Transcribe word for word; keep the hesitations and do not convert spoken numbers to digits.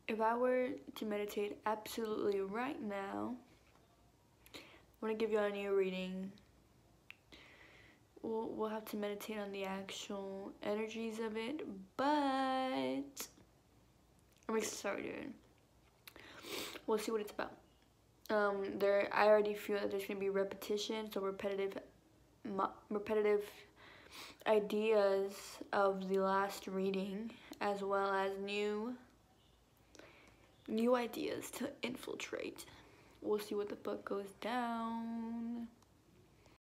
if I were to meditate absolutely right now, I want to give you a new reading. We'll, we'll have to meditate on the actual energies of it, but I'm excited. We'll see what it's about. Um, there, I already feel that there's gonna be repetition, so repetitive, repetitive ideas of the last reading, as well as new, new ideas to infiltrate. We'll see what the fuck goes down.